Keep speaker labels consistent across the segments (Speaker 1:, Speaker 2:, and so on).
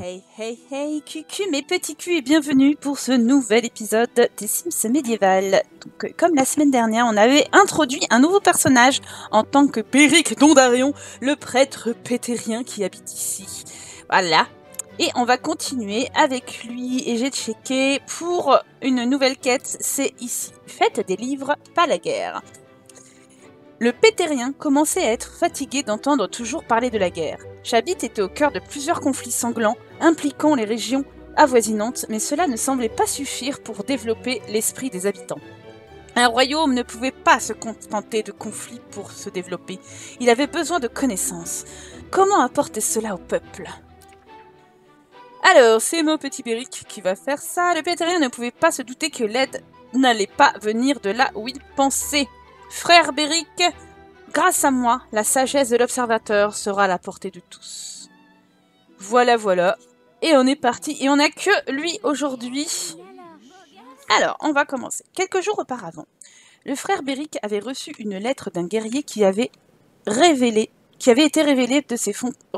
Speaker 1: Hey, hey, hey, cucu, mes petits culs, et bienvenue pour ce nouvel épisode des Sims médiéval. Donc, comme la semaine dernière, on avait introduit un nouveau personnage en tant que Béric Dondarion, le prêtre pétérien qui habite ici. Voilà. Et on va continuer avec lui, et j'ai checké pour une nouvelle quête, c'est ici. Faites des livres, pas la guerre. Le Pétérien commençait à être fatigué d'entendre toujours parler de la guerre. Chabit était au cœur de plusieurs conflits sanglants, impliquant les régions avoisinantes, mais cela ne semblait pas suffire pour développer l'esprit des habitants. Un royaume ne pouvait pas se contenter de conflits pour se développer. Il avait besoin de connaissances. Comment apporter cela au peuple ? Alors, c'est mon petit Béric qui va faire ça. Le Pétérien ne pouvait pas se douter que l'aide n'allait pas venir de là où il pensait. Frère Béric, grâce à moi, la sagesse de l'observateur sera à la portée de tous. Voilà, voilà. Et on est parti. Et on n'a que lui aujourd'hui. Alors, on va commencer. Quelques jours auparavant, le frère Béric avait reçu une lettre d'un guerrier qui avait été relevé de ses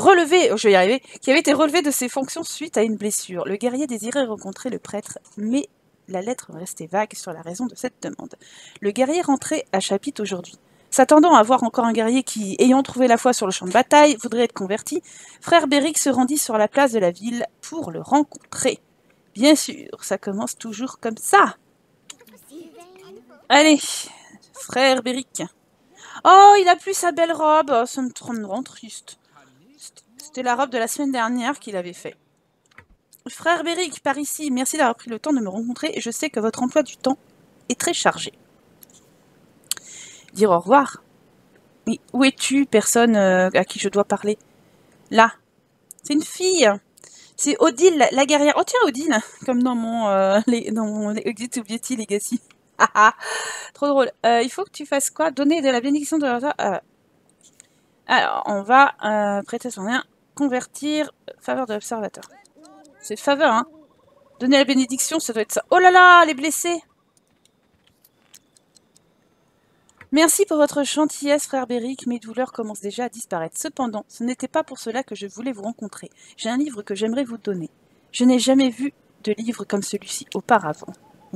Speaker 1: fonctions suite à une blessure. Le guerrier désirait rencontrer le prêtre, mais la lettre restait vague sur la raison de cette demande. Le guerrier rentrait à Chabit aujourd'hui. S'attendant à voir encore un guerrier qui, ayant trouvé la foi sur le champ de bataille, voudrait être converti, frère Béric se rendit sur la place de la ville pour le rencontrer. Bien sûr, ça commence toujours comme ça. Allez, frère Béric. Oh, il a plus sa belle robe. Oh, ça me rend triste. C'était la robe de la semaine dernière qu'il avait fait. Frère Béric, par ici, merci d'avoir pris le temps de me rencontrer et je sais que votre emploi du temps est très chargé. Dire au revoir. Mais où es-tu, personne à qui je dois parler? Là. C'est une fille. C'est Odile, la guerrière. Oh tiens, Odile, comme dans mon Exit Beauty Legacy. Trop drôle. Il faut que tu fasses quoi? Donner de la bénédiction de la... Alors, on va prêter son lien. Convertir. Faveur de l'observateur. C'est faveur, hein. Donner la bénédiction, ça doit être ça. Oh là là, les blessés. Merci pour votre gentillesse, frère Béric. Mes douleurs commencent déjà à disparaître. Cependant, ce n'était pas pour cela que je voulais vous rencontrer. J'ai un livre que j'aimerais vous donner. Je n'ai jamais vu de livre comme celui-ci auparavant.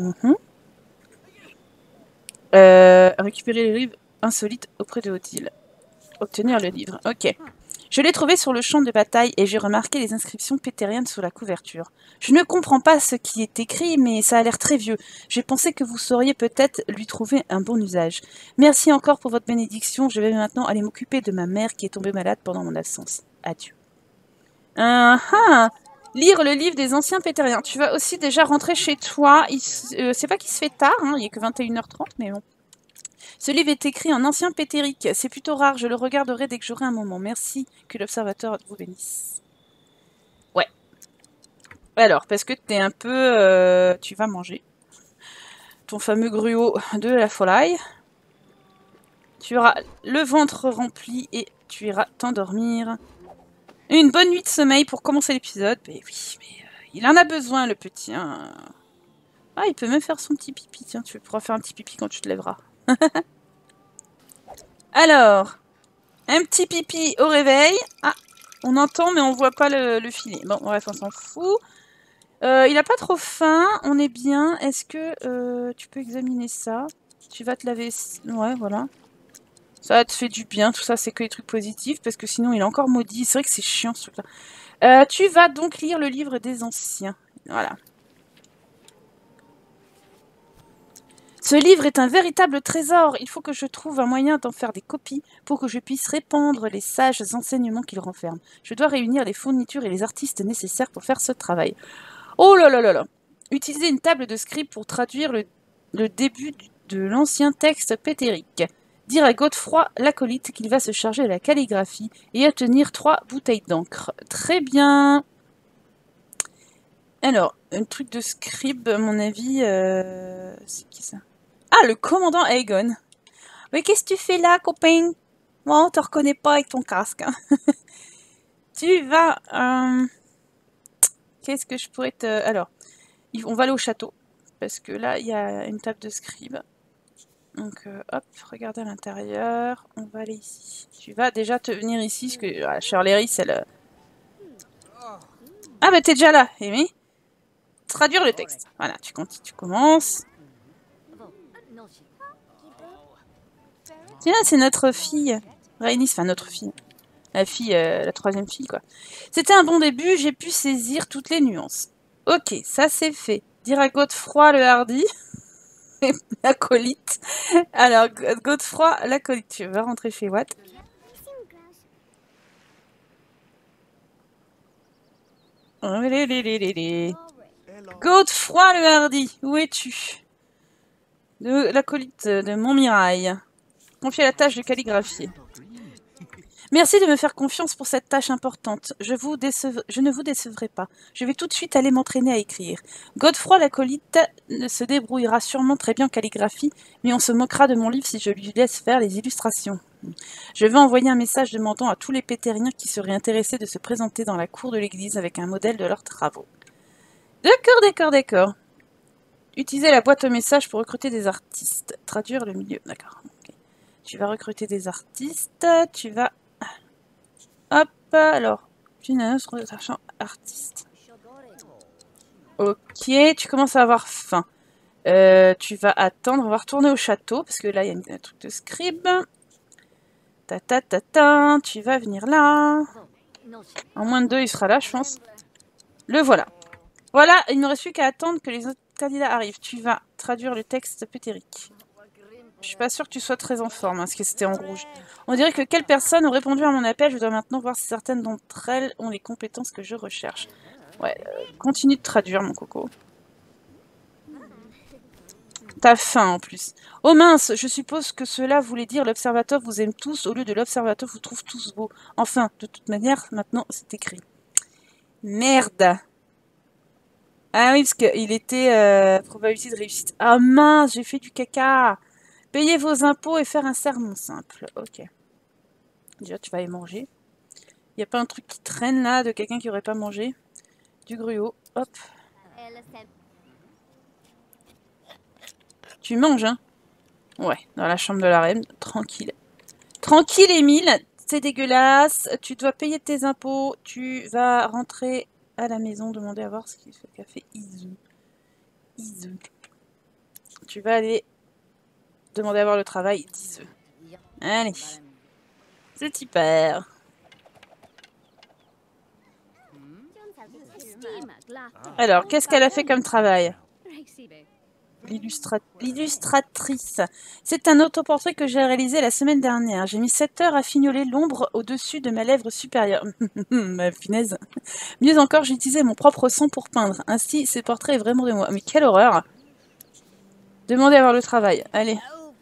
Speaker 1: Récupérer les livres insolites auprès de Odile. Obtenir le livre. Ok. Je l'ai trouvé sur le champ de bataille et j'ai remarqué les inscriptions pétériennes sous la couverture. Je ne comprends pas ce qui est écrit, mais ça a l'air très vieux. J'ai pensé que vous sauriez peut-être lui trouver un bon usage. Merci encore pour votre bénédiction. Je vais maintenant aller m'occuper de ma mère qui est tombée malade pendant mon absence. Adieu. Lire le livre des anciens pétériens. Tu vas aussi déjà rentrer chez toi. C'est pas qu'il se fait tard, hein. Il est que 21h30, mais bon. Ce livre est écrit en ancien pétérique. C'est plutôt rare, je le regarderai dès que j'aurai un moment. Merci, que l'observateur vous bénisse. Ouais. Alors, parce que t'es un peu... tu vas manger ton fameux gruau de la volaille. Tu auras le ventre rempli et tu iras t'endormir. Une bonne nuit de sommeil pour commencer l'épisode. Mais oui, mais il en a besoin, le petit. Hein. Ah, il peut même faire son petit pipi. Tiens, tu pourras faire un petit pipi quand tu te lèveras. Alors, un petit pipi au réveil. Ah, on entend mais on voit pas le filet. Bon, bref, on s'en fout. Il a pas trop faim, on est bien. Est-ce que tu peux examiner ça? Tu vas te laver... Ouais, voilà. Ça te fait du bien, tout ça, c'est que des trucs positifs, parce que sinon, il est encore maudit. C'est vrai que c'est chiant, ce truc-là. Tu vas donc lire le livre des anciens. Voilà. Ce livre est un véritable trésor. Il faut que je trouve un moyen d'en faire des copies pour que je puisse répandre les sages enseignements qu'il renferme. Je dois réunir les fournitures et les artistes nécessaires pour faire ce travail. Oh là là là là! Utiliser une table de scribe pour traduire le début de l'ancien texte pétérique. Dire à Godefroy, l'acolyte, qu'il va se charger de la calligraphie et obtenir 3 bouteilles d'encre. Très bien! Alors, un truc de scribe, à mon avis... C'est qui ça? Ah, le commandant Aegon. Mais qu'est-ce que tu fais là, copain? Moi, on te reconnaît pas avec ton casque. Hein. Tu vas... Qu'est-ce que je pourrais te... Alors, on va aller au château. Parce que là, il y a une table de scribe. Donc, hop, regardez à l'intérieur. On va aller ici. Tu vas déjà te venir ici, parce que Shirley Rhys, elle... Ah bah t'es déjà là, Amy. Traduire le texte. Voilà, tu continues, tu commences. Tiens, c'est notre fille. Rhaenys, enfin notre fille. La fille, la troisième fille, quoi. C'était un bon début, j'ai pu saisir toutes les nuances. Ok, ça c'est fait. Dire à Godefroy le hardi, l'acolyte. Alors, Godefroy, l'acolyte, tu vas rentrer chez Watt. Godefroy le hardi, où es-tu? De l'acolyte de Montmirail. Confier la tâche de calligraphier. Merci de me faire confiance pour cette tâche importante. Je ne vous décevrai pas. Je vais tout de suite aller m'entraîner à écrire. Godefroy l'acolyte se débrouillera sûrement très bien en calligraphie, mais on se moquera de mon livre si je lui laisse faire les illustrations. Je vais envoyer un message demandant à tous les pétériens qui seraient intéressés de se présenter dans la cour de l'église avec un modèle de leurs travaux. D'accord, d'accord, d'accord. Utiliser la boîte aux messages pour recruter des artistes. Traduire le milieu. D'accord. Okay. Tu vas recruter des artistes. Tu vas... Hop, alors. Finance, artiste. Ok, tu commences à avoir faim. Tu vas attendre. On va retourner au château. Parce que là, il y a un truc de scribe. Ta ta ta ta. Tu vas venir là. En moins de 2, il sera là, je pense. Le voilà. Voilà, il ne me reste plus qu'à attendre que les autres candidats arrivent. Tu vas traduire le texte pétérique. Je suis pas sûre que tu sois très en forme, hein, parce que c'était en rouge. On dirait que quelle personne a répondu à mon appel. Je dois maintenant voir si certaines d'entre elles ont les compétences que je recherche. Ouais, continue de traduire, mon coco. T'as faim, en plus. Oh mince, je suppose que cela voulait dire l'observateur vous aime tous, au lieu de l'observateur vous trouve tous beaux. Enfin, de toute manière, maintenant, c'est écrit. Merde. Ah oui, parce qu'il était probabilité de réussite. Ah mince, j'ai fait du caca. Payez vos impôts et faire un sermon simple. Ok. Déjà, tu vas aller manger. Il n'y a pas un truc qui traîne là de quelqu'un qui aurait pas mangé? Du gruau. Hop. Tu manges, hein? Ouais, dans la chambre de la reine. Tranquille. Tranquille, Émile. C'est dégueulasse. Tu dois payer tes impôts. Tu vas rentrer à la maison, demander à voir ce qu'a fait Izu. Izu. Tu vas aller demander à voir le travail d'Izu. Allez. C'est hyper. Alors, qu'est-ce qu'elle a fait comme travail? L'illustratrice. C'est un autoportrait que j'ai réalisé la semaine dernière. J'ai mis 7 heures à fignoler l'ombre au-dessus de ma lèvre supérieure. Ma finesse. Mieux encore, j'ai utilisé mon propre sang pour peindre. Ainsi, ce portrait est vraiment de moi. Mais quelle horreur! Demandez à voir le travail. Allez.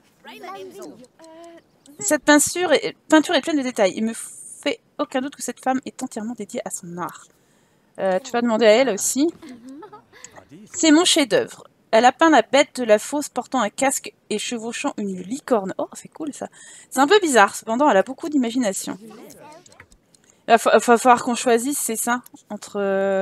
Speaker 1: Cette peinture est pleine de détails. Il me fait aucun doute que cette femme est entièrement dédiée à son art. Tu vas demander à elle aussi. C'est mon chef-d'œuvre. Elle a peint la bête de la fosse portant un casque et chevauchant une licorne. Oh, c'est cool ça. C'est un peu bizarre, cependant, elle a beaucoup d'imagination. Il va falloir qu'on choisisse, c'est ça, entre...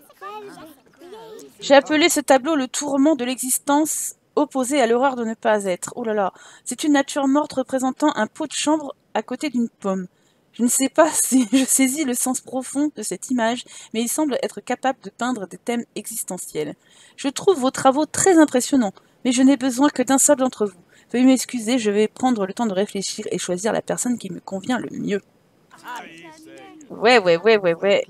Speaker 1: J'ai appelé ce tableau le tourment de l'existence opposé à l'horreur de ne pas être. Oh là là, c'est une nature morte représentant un pot de chambre à côté d'une pomme. Je ne sais pas si je saisis le sens profond de cette image, mais il semble être capable de peindre des thèmes existentiels. Je trouve vos travaux très impressionnants, mais je n'ai besoin que d'un seul d'entre vous. Veuillez m'excuser, je vais prendre le temps de réfléchir et choisir la personne qui me convient le mieux. Ouais.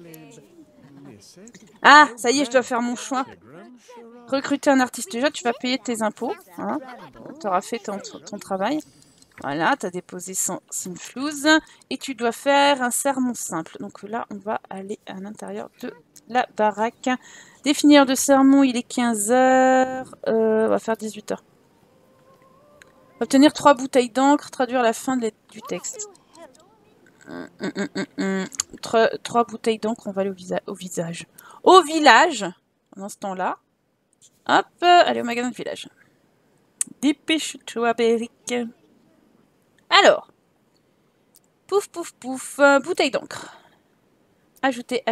Speaker 1: Ah, ça y est, je dois faire mon choix. Recruter un artiste. Déjà, tu vas payer tes impôts. Hein. Tu auras fait ton travail. Voilà, tu as déposé sans flouze. Et tu dois faire un sermon simple. Donc là, on va aller à l'intérieur de la baraque. Définir de sermon, il est 15 h. On va faire 18 h. Obtenir 3 bouteilles d'encre, traduire la fin du texte. 3 bouteilles d'encre, on va aller au visage. Au village, pendant ce temps-là. Hop, allez au magasin de village. Dépêche-toi, Béric. Alors, pouf, bouteille d'encre. Ajouter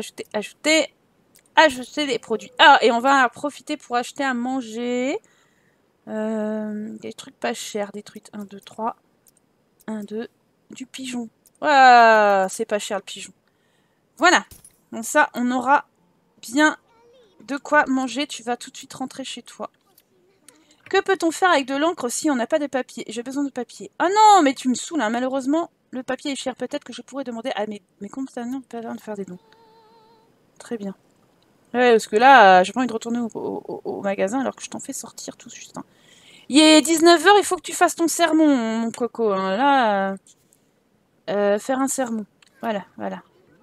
Speaker 1: des produits. Ah, et on va profiter pour acheter à manger. Des trucs pas chers. Des trucs 1, 2, 3. 1, 2. Du pigeon. Ah, c'est pas cher le pigeon. Voilà. Donc ça, on aura bien de quoi manger, tu vas tout de suite rentrer chez toi. Que peut-on faire avec de l'encre si on n'a pas de papier? J'ai besoin de papier. Oh non, mais tu me saoules, hein. Malheureusement, le papier est cher. Peut-être que je pourrais demander à mes compagnons de faire des dons. Très bien. Ouais, parce que là, j'ai pas envie de retourner au magasin alors que je t'en fais sortir tout juste. Hein. Il est 19 h, il faut que tu fasses ton sermon, mon coco. Hein. Là, faire un sermon. Voilà, voilà.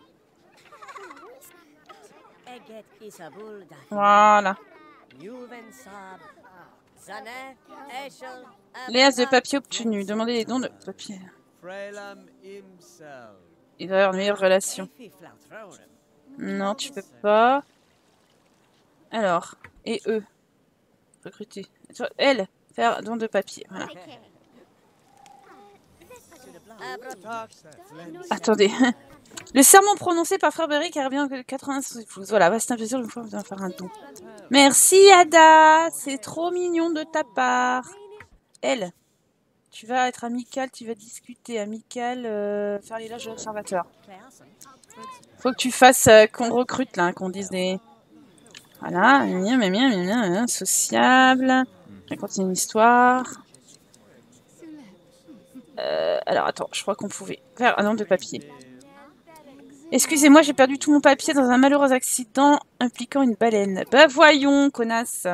Speaker 1: Voilà. Les as de papier obtenus. Demandez les dons de papier. Il doit y avoir une meilleure relation. Non, tu peux pas. Alors, et eux. Recruter. Elle, faire don de papier. Voilà. Attendez. Le serment prononcé par Frère Berry qui revient que 86 pouces. Voilà, c'est un plaisir de pouvoir faire un don. Merci Ada, c'est trop mignon de ta part. Elle, tu vas être amicale, tu vas discuter. Amicale, faire l'élage de l'observateur. Faut que tu fasses qu'on recrute là, qu'on dise des... Voilà, sociable. Raconter une histoire. Alors attends, je crois qu'on pouvait faire un nom de papier. Excusez-moi, j'ai perdu tout mon papier dans un malheureux accident impliquant une baleine. Bah voyons, connasse.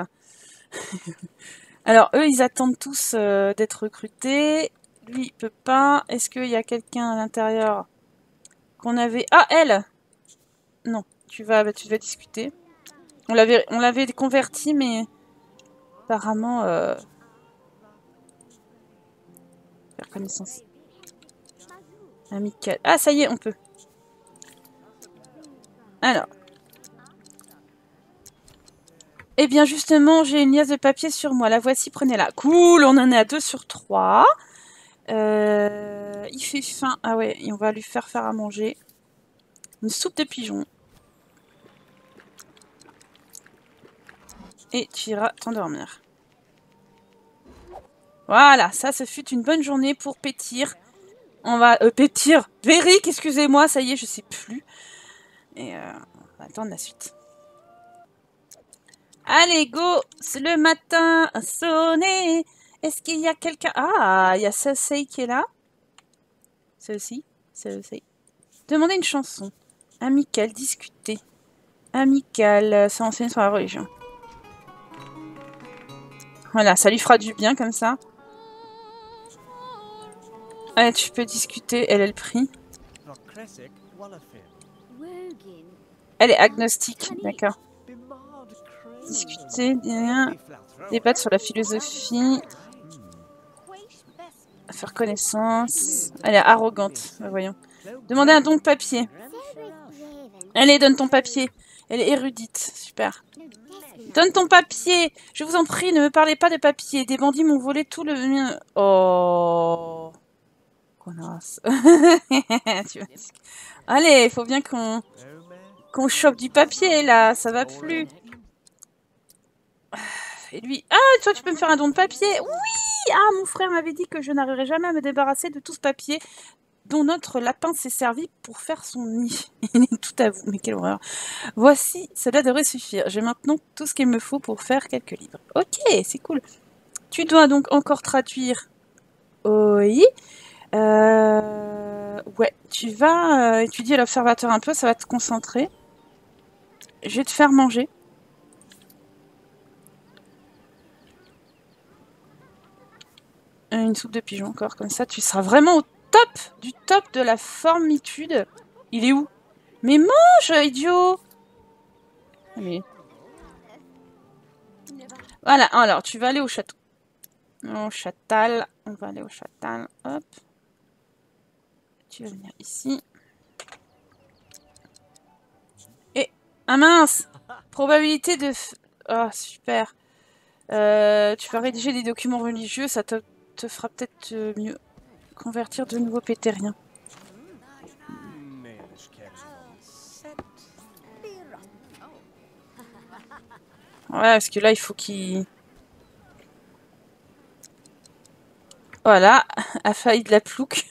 Speaker 1: Alors eux, ils attendent tous d'être recrutés. Lui, il peut pas. Est-ce qu'il y a quelqu'un à l'intérieur qu'on avait... Ah, elle! Non, tu vas discuter. On l'avait converti, mais apparemment... Faire connaissance. Amical. Ah, ça y est, on peut. Alors. Eh bien, justement, j'ai une liasse de papier sur moi. La voici, prenez-la. Cool, on en est à 2 sur 3. Il fait faim. Ah ouais, et on va lui faire à manger. Une soupe de pigeon. Et tu iras t'endormir. Voilà, ça, ce fut une bonne journée pour Pétir. On va... Pétir Véric, excusez-moi, ça y est, je sais plus. Et on va attendre la suite. Allez, go! C'est le matin, sonné. Est-ce qu'il y a quelqu'un... Ah, il y a Cersei qui est là. Cersei. Demandez une chanson. Amical, discuter. Amical, ça enseigne sur la religion. Voilà, ça lui fera du bien comme ça. Allez, tu peux discuter. Elle est le prix. Elle est agnostique, d'accord. Discuter, débattre sur la philosophie. Faire connaissance. Elle est arrogante, voyons. Demandez un don de papier. Allez, donne ton papier. Elle est érudite, super. Donne ton papier. Je vous en prie, ne me parlez pas de papier. Des bandits m'ont volé tout le mien. Oh. Connasse. Allez, il faut bien qu'on chope du papier, là. Ça va plus. Et lui... Ah, toi, tu peux me faire un don de papier? Oui! Ah, mon frère m'avait dit que je n'arriverais jamais à me débarrasser de tout ce papier dont notre lapin s'est servi pour faire son nid. Il est tout à vous. Mais quelle horreur. Voici, cela devrait suffire. J'ai maintenant tout ce qu'il me faut pour faire quelques livres. Ok, c'est cool. Tu dois donc encore traduire. Oui. Ouais, tu vas étudier l'observateur un peu, ça va te concentrer. Je vais te faire manger. Une soupe de pigeon encore, comme ça tu seras vraiment au top du top de la formitude. Il est où? Mais mange, idiot! Allez. Voilà, alors tu vas aller au château. Au châtal, on va aller au châtal, hop. Tu vas venir ici. Et, ah mince! Probabilité de... Oh, super. Tu vas rédiger des documents religieux, ça te fera peut-être mieux convertir de nouveaux pétériens. Ouais, parce que là, il faut qu'il... Voilà, a failli de la plouc.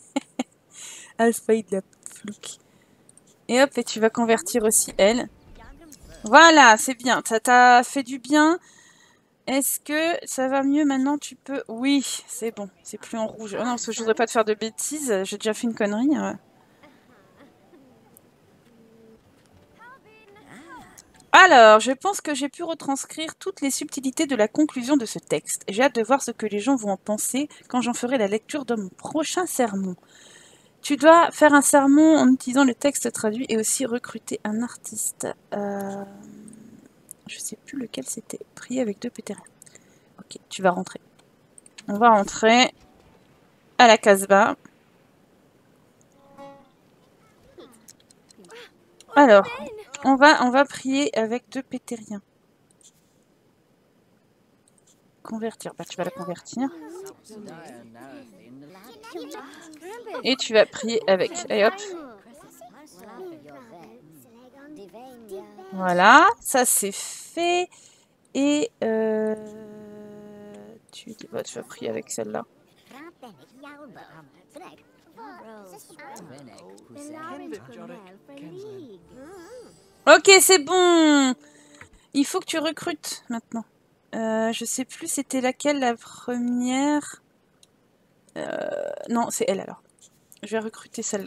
Speaker 1: A failli de la plouc. Et hop, et tu vas convertir aussi elle. Voilà, c'est bien. Ça t'a fait du bien. Est-ce que ça va mieux maintenant? Tu peux... Oui, c'est bon. C'est plus en rouge. Oh non, parce que je voudrais pas te faire de bêtises. J'ai déjà fait une connerie. Alors, je pense que j'ai pu retranscrire toutes les subtilités de la conclusion de ce texte. J'ai hâte de voir ce que les gens vont en penser quand j'en ferai la lecture dans mon prochain sermon. Tu dois faire un sermon en utilisant le texte traduit et aussi recruter un artiste. Je sais plus lequel c'était. Prier avec 2 pétérins. Ok, tu vas rentrer. On va rentrer à la Casbah. Alors, on va prier avec 2 pétériens. Convertir. Bah, tu vas la convertir. Et tu vas prier avec. Allez, hop. Voilà, ça c'est fait. Et tu vas prier avec celle-là. Ok, c'est bon. Il faut que tu recrutes maintenant. Je sais plus c'était laquelle la première. Non, c'est elle alors. Je vais recruter celle-là.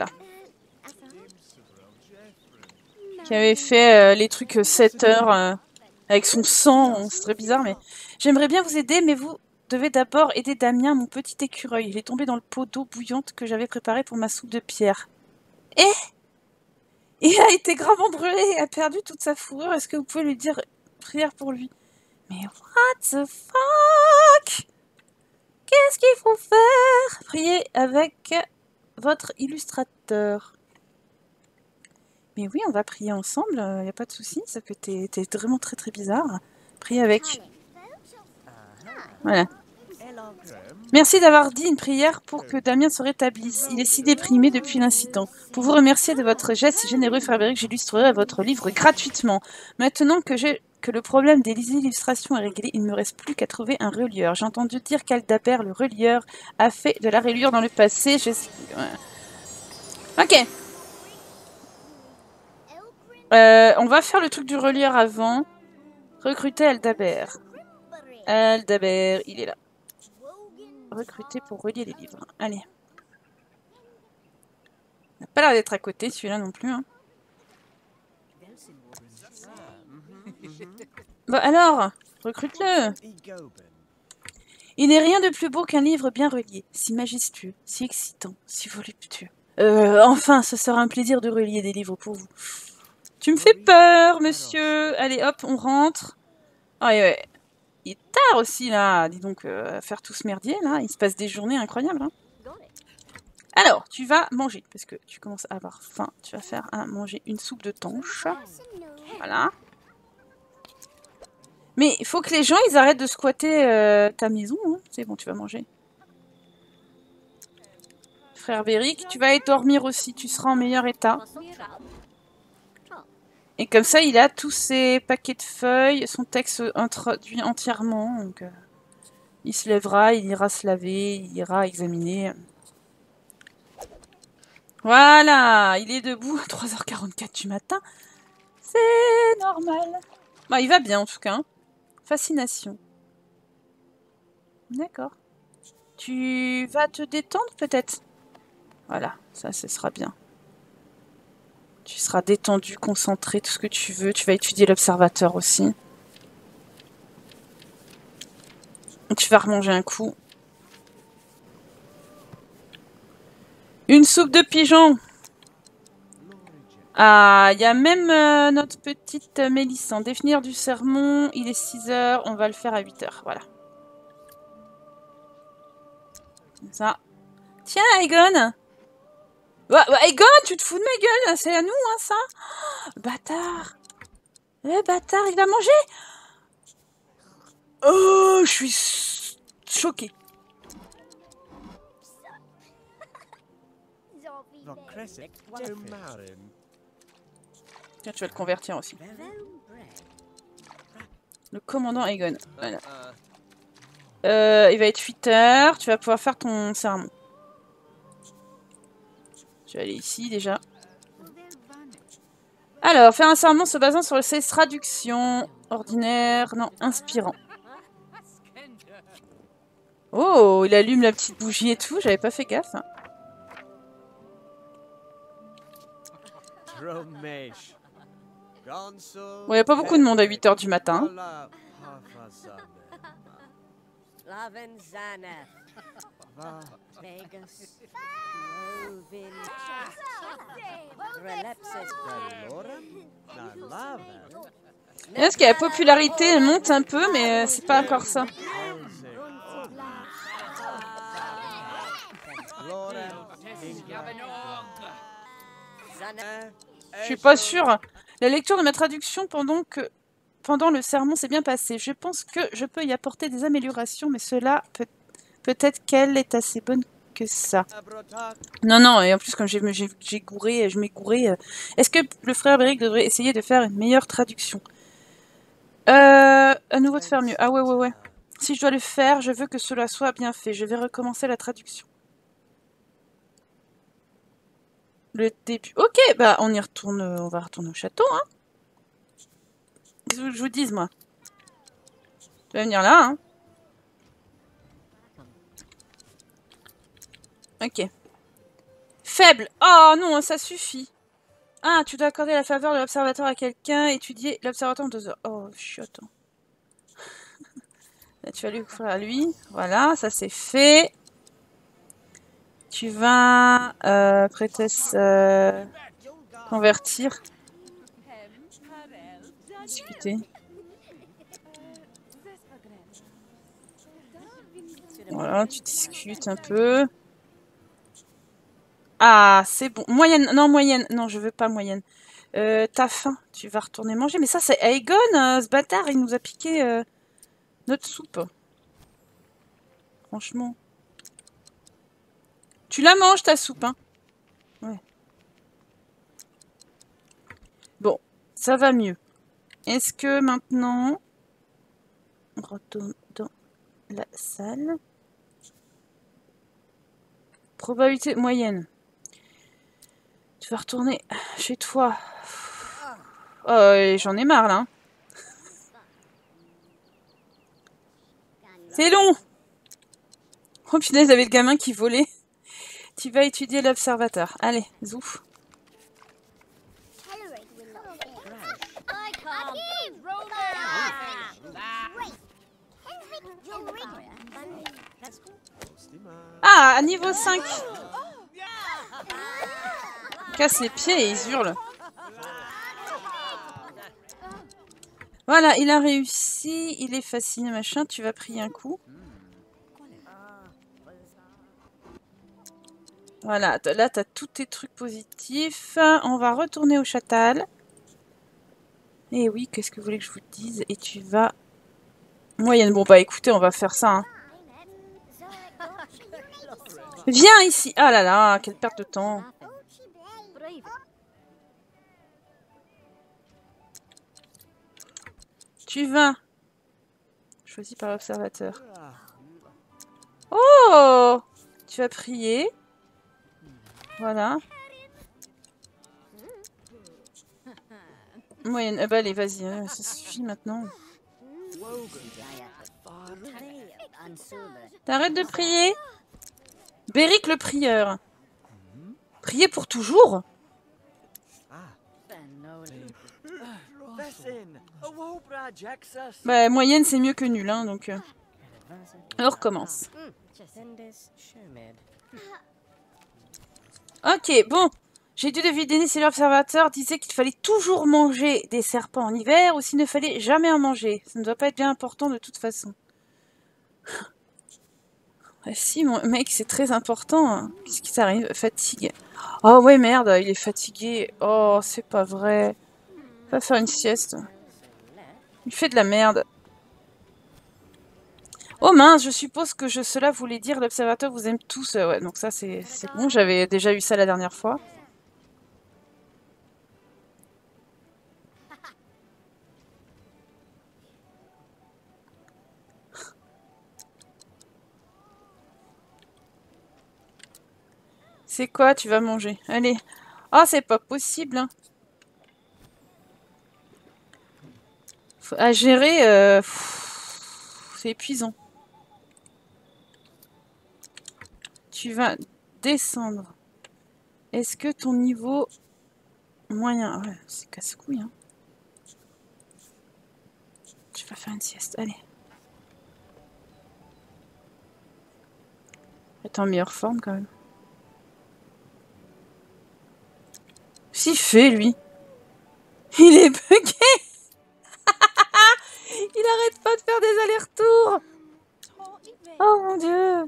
Speaker 1: Qui avait fait les trucs 7 heures avec son sang. C'est très bizarre, mais j'aimerais bien vous aider, mais vous devez d'abord aider Damien, mon petit écureuil. Il est tombé dans le pot d'eau bouillante que j'avais préparé pour ma soupe de pierre. Et il a été gravement brûlé et a perdu toute sa fourrure. Est-ce que vous pouvez lui dire prière pour lui? Mais what the fuck? Qu'est-ce qu'il faut faire? Priez avec votre illustrateur. Mais oui, on va prier ensemble, il n'y a pas de souci, sauf que t'es vraiment très très bizarre. Priez avec. Voilà. Merci d'avoir dit une prière pour que Damien se rétablisse. Il est si déprimé depuis l'incident. Pour vous remercier de votre geste si généreux, Frère Béric, j'illustrerai votre livre gratuitement. Maintenant que le problème des illustrations est réglé, il ne me reste plus qu'à trouver un relieur. J'ai entendu dire qu'Aldabert, le relieur, a fait de la reliure dans le passé. Ok. On va faire le truc du relieur avant. Recruter Aldabert. Aldabert, il est là. Recruter pour relier les livres. Allez. Il n'a pas l'air d'être à côté, celui-là non plus. Hein. Bah alors, recrute-le. Il n'est rien de plus beau qu'un livre bien relié, si majestueux, si excitant, si voluptueux. Enfin, ce sera un plaisir de relier des livres pour vous. Tu me fais peur, monsieur. Allez, hop, on rentre. Ah, ouais. Il est tard aussi, là. Dis donc, à faire tout ce merdier, là. Il se passe des journées incroyables. Hein. Alors, tu vas manger, parce que tu commences à avoir faim. Tu vas faire manger une soupe de tanche. Voilà. Mais il faut que les gens, ils arrêtent de squatter ta maison. Hein. C'est bon, tu vas manger. Frère Béric, tu vas aller dormir aussi. Tu seras en meilleur état. Et comme ça, il a tous ses paquets de feuilles, son texte introduit entièrement. Donc, il se lèvera, il ira se laver, il ira examiner. Voilà, il est debout à 3h44 du matin. C'est normal. Bah, il va bien en tout cas. Fascination. D'accord. Tu vas te détendre peut-être? Voilà, ça, ce sera bien. Tu seras détendu, concentré, tout ce que tu veux. Tu vas étudier l'observateur aussi. Et tu vas remanger un coup. Une soupe de pigeon. Ah, il y a même notre petite Mélissa. Définir du sermon, il est 6h, on va le faire à 8h, voilà. Comme ça. Tiens, Egon. Bah, Egon, tu te fous de ma gueule, c'est à nous, hein, ça. Bâtard. Le bâtard, il va manger. Oh, je suis choquée. Tiens, tu vas le convertir aussi. Le commandant Egon. Voilà. Il va être 8h. Tu vas pouvoir faire ton sermon. Je vais aller ici déjà. Alors, faire un serment se basant sur ses traductions. Ordinaire, non, inspirant. Oh, il allume la petite bougie et tout, j'avais pas fait gaffe. Bon, y a pas beaucoup de monde à 8 h du matin. Est-ce que la popularité elle monte un peu, mais c'est pas encore ça. Je suis pas sûre. La lecture de ma traduction pendant le sermon s'est bien passé. Je pense que je peux y apporter des améliorations, mais cela peut-être qu'elle est assez bonne que ça. Non, non, et en plus, comme j'ai gouré, je m'ai gouré. Est-ce que le frère Beric devrait essayer de faire une meilleure traduction? À nouveau de faire mieux. Ah ouais, ouais, ouais. Si je dois le faire, je veux que cela soit bien fait. Je vais recommencer la traduction. Le début. Ok, bah on y retourne, on va retourner au château, hein. Qu'est-ce que je vous dise, moi? Tu vas venir là, hein. Ok. Faible. Oh non, ça suffit. Ah, tu dois accorder la faveur de l'observateur à quelqu'un, étudier l'observateur en 2 heures. Oh, chiotte. Là, tu vas lui offrir à lui. Voilà, ça c'est fait. Tu vas prétesse convertir. Discuter. Voilà, tu discutes un peu. Ah, c'est bon. Moyenne. Non, moyenne. Non, je veux pas moyenne. T'as faim. Tu vas retourner manger. Mais ça, c'est Aegon, ce bâtard. Il nous a piqué notre soupe. Franchement. Tu la manges, ta soupe, hein. Ouais. Bon, ça va mieux. Est-ce que maintenant... On retourne dans la salle. Probabilité moyenne. Tu vas retourner chez toi. Oh, j'en ai marre, là. C'est long. Oh, punaise, il y avait le gamin qui volait. Tu vas étudier l'observateur. Allez, zouf. Ah, à niveau 5. Il casse les pieds et ils hurlent. Voilà, il a réussi. Il est fasciné, machin. Tu vas prier un coup. Voilà, là, tu as tous tes trucs positifs. On va retourner au châtal. Et oui, qu'est-ce que vous voulez que je vous dise? Et tu vas... Moyenne. Bon, bah écoutez, on va faire ça. Hein. Viens ici. Ah là là, quelle perte de temps. Tu vas... Choisi par l'observateur. Oh! Tu vas prier. Voilà. Moyenne. Bah allez, vas-y, ça suffit maintenant. T'arrêtes de prier? Beric le prieur. Prier pour toujours? Bah, moyenne, c'est mieux que nul, hein, donc... On recommence. Ok, bon. J'ai dû deviner si l'observateur disait qu'il fallait toujours manger des serpents en hiver ou s'il ne fallait jamais en manger. Ça ne doit pas être bien important de toute façon. Ah si, mon mec, c'est très important. Hein. Qu'est-ce qui t'arrive? Fatigue. Oh ouais, merde, il est fatigué. Oh, c'est pas vrai. Va faire une sieste. Il fait de la merde. Oh mince, je suppose que cela voulait dire l'observateur vous aime tous. Ouais, donc ça, c'est bon. J'avais déjà eu ça la dernière fois. C'est quoi, tu vas manger? Allez. Ah, c'est pas possible. Hein. À gérer, c'est épuisant. Tu vas descendre. Est-ce que ton niveau moyen... Ouais, c'est casse-couille, hein. Tu vas faire une sieste, allez. T'es en meilleure forme, quand même. S'il fait, lui. Il est bugué. Il arrête pas de faire des allers-retours. Oh mon dieu.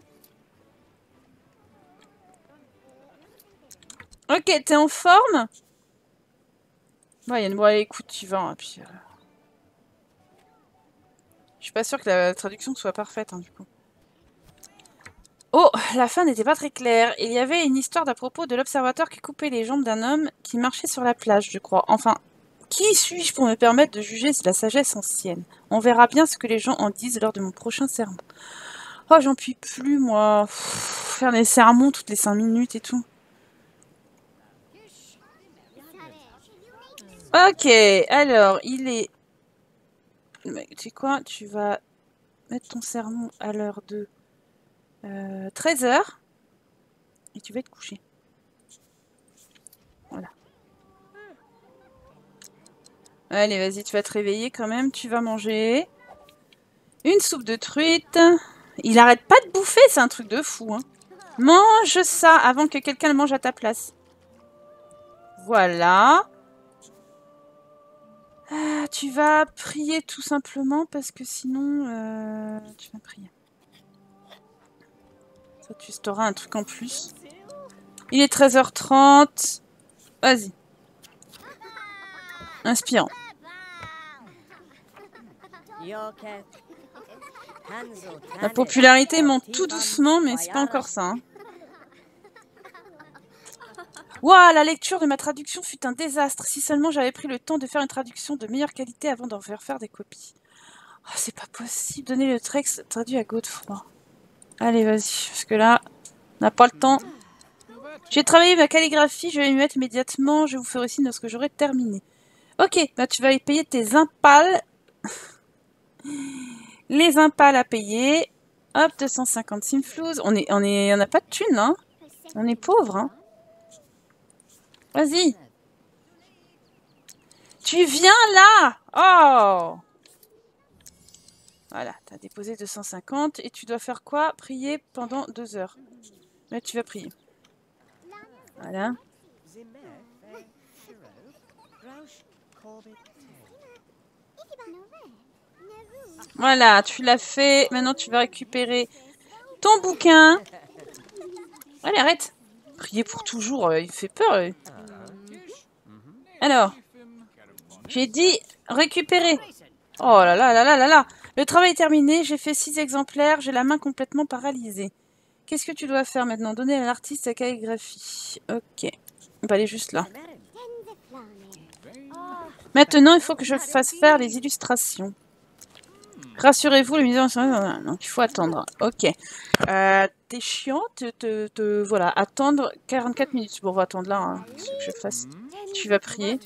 Speaker 1: Ok, t'es en forme? Ouais, Yann, bon, allez, écoute, tu vas. Hein, puis, je suis pas sûre que la traduction soit parfaite, hein, du coup. Oh, la fin n'était pas très claire. Il y avait une histoire d'à propos de l'observateur qui coupait les jambes d'un homme qui marchait sur la plage, je crois. Enfin, qui suis-je pour me permettre de juger la sagesse ancienne? On verra bien ce que les gens en disent lors de mon prochain sermon. Oh, j'en puis plus, moi. Faire des sermons toutes les 5 minutes et tout. Ok, alors, il est... Mais, tu sais quoi? Tu vas mettre ton sermon à l'heure de 13 h. Et tu vas te coucher. Voilà. Allez, vas-y, tu vas te réveiller quand même. Tu vas manger une soupe de truite. Il arrête pas de bouffer, c'est un truc de fou. Hein. Mange ça avant que quelqu'un le mange à ta place. Voilà. Ah, tu vas prier tout simplement parce que sinon, tu vas prier. Ça, tu auras un truc en plus. Il est 13 h 30. Vas-y. Inspirant. La popularité monte tout doucement, mais c'est pas encore ça. Hein. Ouah, la lecture de ma traduction fut un désastre. Si seulement j'avais pris le temps de faire une traduction de meilleure qualité avant d'en faire des copies. Oh, c'est pas possible. Donner le texte traduit à Godefroy. Allez, vas-y, parce que là, on n'a pas le temps. J'ai travaillé ma calligraphie, je vais m'y mettre immédiatement. Je vous ferai signe lorsque j'aurai terminé. Ok, bah tu vas y payer tes impales. Les impales à payer. Hop, 250 simflouz. On n'a pas de thunes, hein. On est pauvre, hein. Vas-y. Tu viens là. Oh. Voilà, t'as déposé 250 et tu dois faire quoi? Prier pendant 2 heures. Là, tu vas prier. Voilà. Voilà, tu l'as fait. Maintenant, tu vas récupérer ton bouquin. Allez, arrête. Prier pour toujours, il fait peur. Alors, j'ai dit récupérer. Oh là là là là là là. Le travail est terminé, j'ai fait 6 exemplaires, j'ai la main complètement paralysée. Qu'est-ce que tu dois faire maintenant? Donner à l'artiste sa calligraphie. Ok. On va aller juste là. Maintenant, il faut que je fasse faire les illustrations. Rassurez-vous, le musée... Donc, il faut attendre. Ok. T'es chiant, voilà, attendre 44 minutes. Bon, on va attendre là, hein, ce que je fasse. Tu vas prier.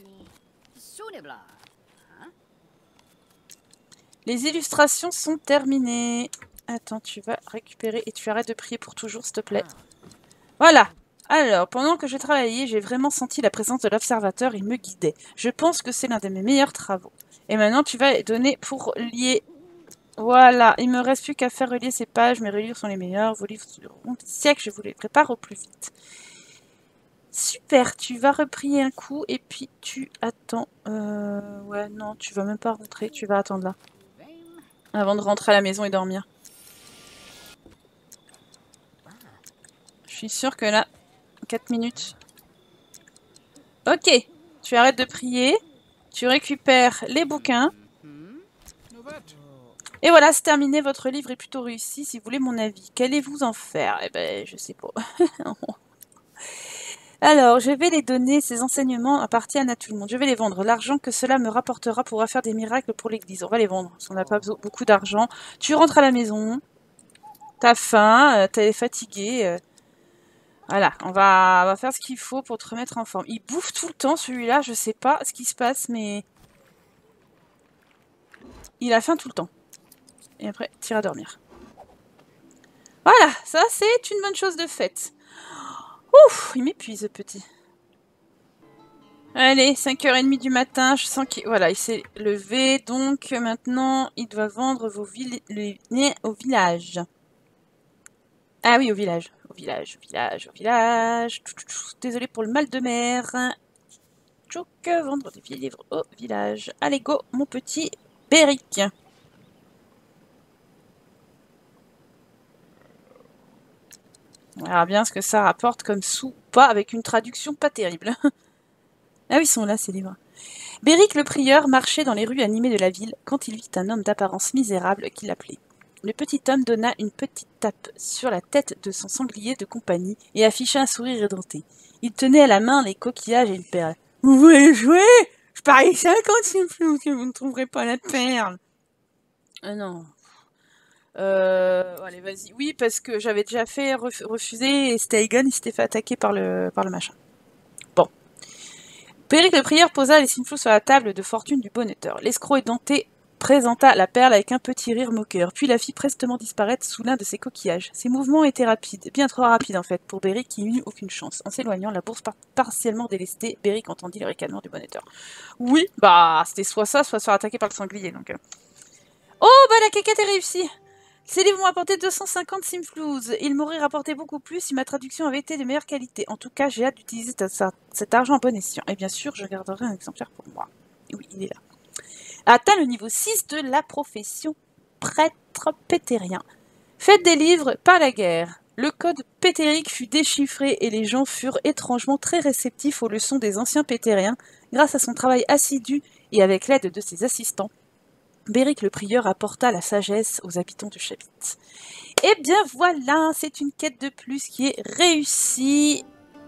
Speaker 1: Les illustrations sont terminées. Attends, tu vas récupérer et tu arrêtes de prier pour toujours, s'il te plaît. Voilà. Alors, pendant que je travaillais, j'ai vraiment senti la présence de l'observateur. Il me guidait. Je pense que c'est l'un de mes meilleurs travaux. Et maintenant, tu vas donner pour lier... Voilà, il me reste plus qu'à faire relier ces pages. Mes reliures sont les meilleures. Vos livres dureront des siècles. Je vous les prépare au plus vite. Super, tu vas reprier un coup et puis tu attends. Ouais, non, tu vas même pas rentrer. Tu vas attendre là. Avant de rentrer à la maison et dormir. Je suis sûre que là, 4 minutes. Ok, tu arrêtes de prier. Tu récupères les bouquins. Et voilà, c'est terminé. Votre livre est plutôt réussi. Si vous voulez mon avis, qu'allez-vous en faire? Eh ben, je sais pas. Alors, je vais les donner. Ces enseignements appartiennent à tout le monde. Je vais les vendre. L'argent que cela me rapportera pourra faire des miracles pour l'église. On va les vendre, parce qu'on n'a pas beaucoup d'argent. Tu rentres à la maison. T'as faim. T'es fatigué. Voilà, on va faire ce qu'il faut pour te remettre en forme. Il bouffe tout le temps, celui-là. Je sais pas ce qui se passe, mais... Il a faim tout le temps. Et après, tire à dormir. Voilà, ça c'est une bonne chose de faite. Ouf, il m'épuise, petit. Allez, 5h30 du matin, je sens qu'il voilà, il s'est levé, donc maintenant il doit vendre vos au village. Ah oui, au village. Au village. Désolé pour le mal de mer. Tchouk, vendre des vieux livres au village. Allez, go, mon petit Béric. On verra bien ce que ça rapporte comme sous, pas avec une traduction pas terrible. Ah oui, ils sont là, ces livres. Béric le prieur marchait dans les rues animées de la ville quand il vit un homme d'apparence misérable qui l'appelait. Le petit homme donna une petite tape sur la tête de son sanglier de compagnie et afficha un sourire édenté. Il tenait à la main les coquillages et le perle. « Vous voulez jouer? Je parie 50 simflous que vous ne trouverez pas la perle. » Ah non. Allez, vas-y. Oui, parce que j'avais déjà fait refuser et Steigen, il s'était fait attaquer par le machin. Bon. Béric le prieur posa les simflous sur la table de fortune du bonneteur. L'escroc édenté présenta la perle avec un petit rire moqueur, puis la fit prestement disparaître sous l'un de ses coquillages. Ses mouvements étaient rapides, bien trop rapides en fait, pour Béric qui n'eut aucune chance. En s'éloignant, la bourse partiellement délestée, Béric entendit le ricanement du bonneteur. Oui, bah c'était soit ça, soit se faire attaquer par le sanglier, donc... Oh, bah la quéquette est réussie! Ces livres m'ont apporté 250 simflouz. Ils m'auraient rapporté beaucoup plus si ma traduction avait été de meilleure qualité. En tout cas, j'ai hâte d'utiliser cet argent à bon escient. Et bien sûr, je garderai un exemplaire pour moi. Et oui, il est là. Atteint le niveau 6 de la profession prêtre pétérien. Faites des livres, pas la guerre. Le code pétérique fut déchiffré et les gens furent étrangement très réceptifs aux leçons des anciens pétériens grâce à son travail assidu et avec l'aide de ses assistants. Béric le prieur apporta la sagesse aux habitants de Chabit. Et bien voilà, c'est une quête de plus qui est réussie.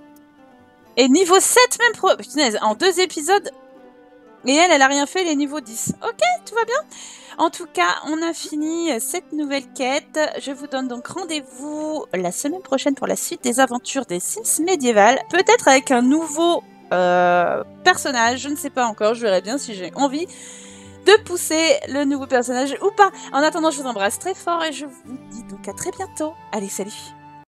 Speaker 1: Et niveau 7 même, punaise, en 2 épisodes, et elle a rien fait, les niveaux 10. Ok, tout va bien. En tout cas, on a fini cette nouvelle quête. Je vous donne donc rendez-vous la semaine prochaine pour la suite des aventures des Sims médiévales. Peut-être avec un nouveau personnage, je ne sais pas encore, je verrai bien si j'ai envie de pousser le nouveau personnage ou pas. En attendant, je vous embrasse très fort et je vous dis donc à très bientôt. Allez, salut!